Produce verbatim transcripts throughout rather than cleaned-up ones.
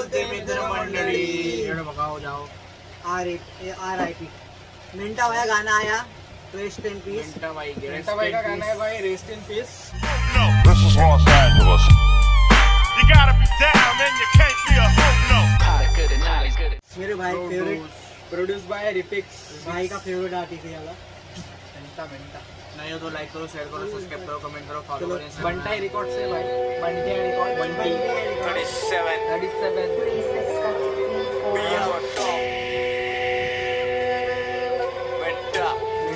नमस्ते मित्र मंडळी, बघाओ जाओ। R R I P Minta भाई का गाना आया, रेस्ट इन पीस। मिंटा भाई मिंटा भाई का गाना है भाई, rest in peace. This is Los Angeles. You gotta be down, man. You can't be a hope, no. मेरे भाई फेवरेट, प्रोड्यूस बाय रिपिक्स, भाई का फेवरेट आर्टिस्ट है वाला। मिंटा मिंटा नहीं हो तो लाइक करो, शेयर करो, सब्सक्राइब करो, कमेंट करो, फॉलो करो। बंटाई रिकॉर्ड से भाई, Bantai record, Bunty thirty-seven. thirty-seven We are on top. Went up.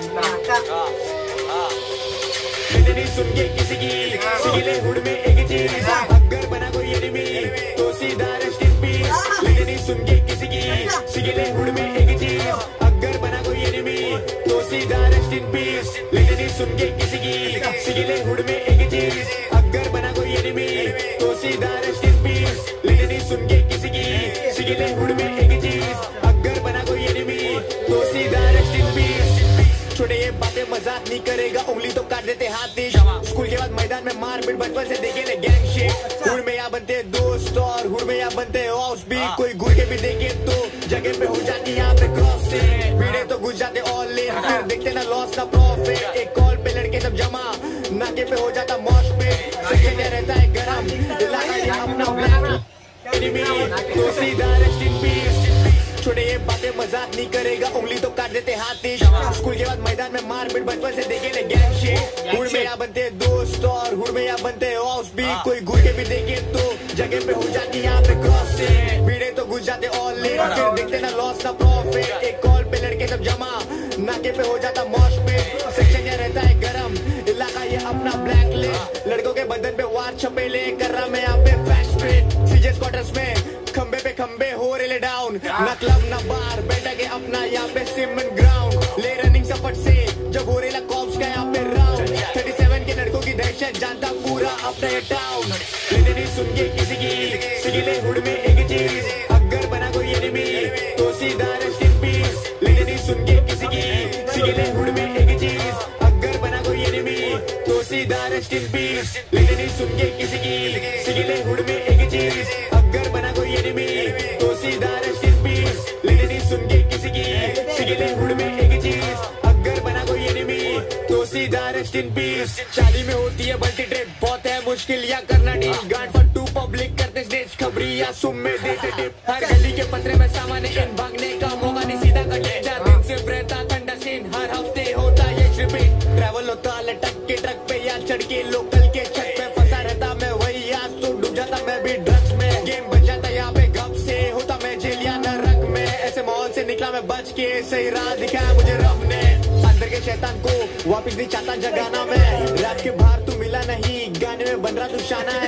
नहीं सुन के किसी की सिगिले हुड में एक चीज, अगर बना कोई एनिमी तो सीधा रेस्ट इन पीस। नहीं सुन के किसी की सिगिले हुड में एक चीज, अगर बना कोई एनिमी तो सीधा रेस्ट इन पीस। नहीं सुन के किसी की सिगिले हुड में एक चीज, अगर बना कोई एनिमी तो सीधा रेस्ट इन पीस। नहीं सुन के किसी की सिगिले हुड में एक चीज, अगर बना कोई एनिमी तो सीधा रेस्ट इन पीस। छोटे ये बातें मजाक नहीं करेगा, उंगली तो काट देते हाथ नीच। स्कूल के बाद मैदान में मारपीट, बचपन से देखे ले गैंग शिट। हुड में या बनते दोस्त और हुड में या बनते ऑफ भी, कोई घूर के भी देखे तो जगह पे हो जाती यहाँ पे क्रॉसिंग। भीड़े तो घुस जाते ऑल इन, फिर देखते ना लॉस ना प्रॉफिट। एक कॉल पे लड़के सब जमा, नाके पे हो जाता मॉश पे। सेक्शन में रहता है गरम, इलाका ये अपना ब्लैक एनिमी तो सीधा रेस्ट इन पीस। छोटे ये बातें मजाक नहीं करेगा, उंगली तो काट देते हाथ नीच। स्कूल के बाद मैदान में मारपीट, बचपन से देखे ले गैंग शिट। हुड में या बनते दोस्त और हुड में या बनते ऑफ भी, कोई घूर के भी देखे तो जगह पे हो जाती यहाँ पे क्रॉसिंग। भीड़े तो घुस जाते ऑल इन, फिर देखते ना लॉस ना प्रॉफिट। एक कॉल पे लड़के सब जमा, नाके पे हो जाता मॉश पे। सेक्शन ये रहता है गरम, इलाका ये अपना ब्लैक लिस्ट। लड़कों के बदन पे वार छपेले कर रहा मैं यहाँ पे फैक्ट स्ट्रेट। सीजेस क्वार्टर्स में खंबे पे खंबे हो रेले डाउन, ना क्लब ना बार, बैठा के अपना यहाँ पे सिमन ग्राउंड। ले रनिंग सफट से जब हो रेला कॉप्स का यहाँ पे राउंड। सैंतीस के लड़कों की दहशत जानता पूरा अपना ये टाउन। लेने नहीं सुन के किसी की सिगिले हुड में एक चीज, अगर बना कोई एनिमी तो सीधा रेस्ट इन पीस। लेने नहीं सुन के किसी की सिगिले हुड में एक चीज, अगर बना कोई एनिमी तो सीधा रेस्ट इन पीस। लेने नहीं सुन के किसी की सिगिले हुड में एक चीज, अगर बना कोई एनिमी तो सीधा रेस्ट इन पीस। लेने नहीं सुन के किसी की सिगिले हुड में एक चीज, अगर बना कोई एनिमी तो सीधा रेस्ट इन पीस। शादी में होती है बल्टी ट्रिप, बहुत है मुश्किल या करना डील। गांड फट्टू पब्लिक करते स्टेज खबरी या सुम में देते टिप। हर गली के पत्रे में सामान इन, भागने का मौका नहीं सीधा कटे जा। दिन सिर्फ रहता ठंडा सीन, हर हफ्ते होता ये रिपीट। ट्रैवल होता लटक के ट्रक पे या चढ़ के लोकल के छत पे। फंसा रहता मैं वही आज तो डूब जाता मैं भी ड्रग्स में। गेम बच जाता यहाँ पे गप से, होता मैं जेल या नरक में। ऐसे माहौल से निकला मैं बच के, सही राह दिखाया मुझे रब ने। अंदर के शैतान को वापिस नहीं चाहता जगाना मैं। रैप के बाहर तू मिला नहीं, गाने में बन रहा तू शाना है।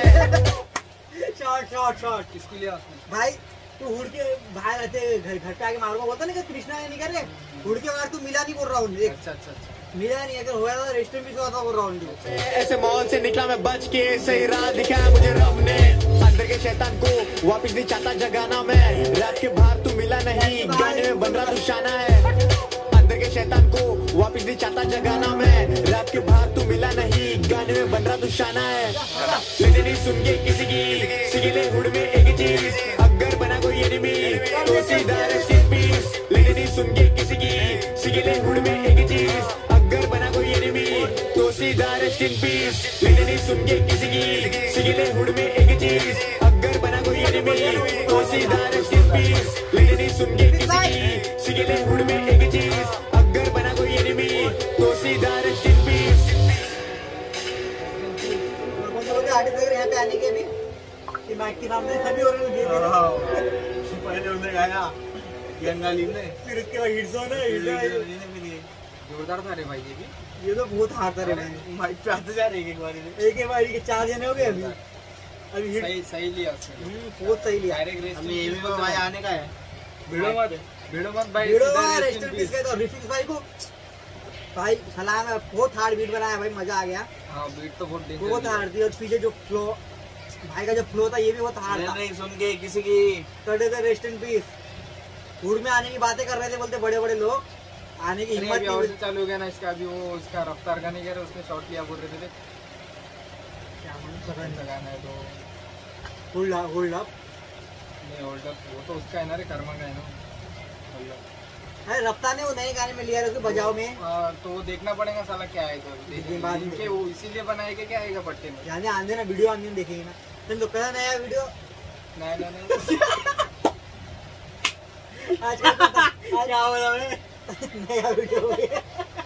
शॉट शॉट शॉट किसके लिए भाई, तू हुड के बाहर रहते घर घर पे आके मारो बोलता नहीं कि कृष्णा नहीं कर रहे। हुड के बाहर तू मिला नहीं बोल रहा हूँ, अच्छा अच्छा अच्छा मिला नहीं, अगर हुआ था रेस्ट भी हुआ था बोल रहा हूँ। ऐसे माहौल से निकला मैं बच के, सही राह दिखाया मुझे रब ने। अंदर के शैतान को वापिस नहीं चाहता जगाना मैं। रैप के बाहर तू मिला नहीं, गाने में बन रहा तू शाना है। अंदर के शैतान को वापिस नहीं चाहता जगाना मैं। रैप के बाहर तू मिला नहीं, गाने में बन रहा तू शाना है। लेने नहीं सुन के किसी की सिगिले हुड में एक चीज, अगर बना कोई एनिमी तो सीधा रेस्ट इन पीस। लेने नहीं सुन के किसी की सिगिले हुड में एक चीज, अगर बना कोई एनिमी तो सीधा रेस्ट इन पीस। लेने नहीं सुन के किसी की सिगिले हुड में एक चीज, अगर बना कोई एनिमी तो सीधा रेस्ट इन पीस। लेने नहीं सुन के किसी की सिगिले हुड में एक चीज, अगर बना कोई एनिमी तो सीधा रेस्ट इन पीस। यहाँ पे आने के भी माइक के नाम से सभी और पहले उसने गाया गंगालीन ने, फिर उसके बाद हिट जोन है। जोरदार था रे भाई ये भी। ये तो बहुत हार्ड था रे भाई, माइक पे आते जा रहे एक बार एक एक बारी के चार जने हो गए अभी। अभी हिट सही सही लिया उसने, बहुत सही लिया। डायरेक्ट रेस अभी ये भी भाई आने का है। भिड़ो मत भिड़ो मत भाई, वीडियो रेस्ट इन पीस का। रिफिक्स भाई को भाई सलाम है, बहुत हार्ड बीट बनाया भाई, मजा आ गया। हाँ बीट तो बहुत बहुत हार्ड थी, और पीछे जो फ्लो भाई का जो फ्लो था ये भी बहुत हार्ड था। नहीं सुन के किसी की करते थे रेस्ट इन पीस। हुड में आने की बातें कर रहे थे, बोलते बड़े बड़े लोग आने की हिम्मत नहीं। और चालू हो गया ना इसका, अभी वो इसका रफ्तार का नहीं कह रहे, उसने शॉट लिया बोल रहे थे क्या मालूम गाना है तो होल्ड अप होल्ड अप नहीं होल्डर वो तो उसका है ना रे, कर्मा का है ना। अरे रफ्तार ने वो नए गाने में लिया रखी बजाओ में। हाँ, तो वो देखना पड़ेगा साला क्या आएगा। देखने बाद में के वो इसीलिए बनाएगा क्या आएगा पट्टे में। यानी आंधे ना वीडियो आंधे देखेंगे ना। तुम तो पहला नया वीडियो नहीं नहीं नहीं आज का आज आओ बोला मैं नया वीडियो हो गया।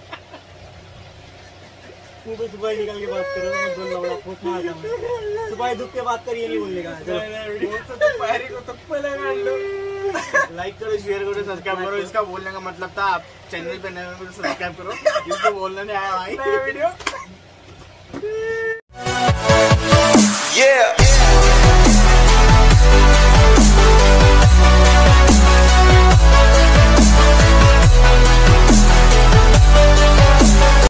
तू तो सुबह निकल के बात करो मैं बोल रहा हूँ फूट मारता हूँ। सुबह दुख के बात करिए नहीं बोलने का। पैरी को तो पहले गाड़ लो। लाइक करो, शेयर करो, सब्सक्राइब करो। इसका बोलने का मतलब था आप चैनल पे नए हो तो सब्सक्राइब करो। जिसको बोलना नहीं आया भाई नया वीडियो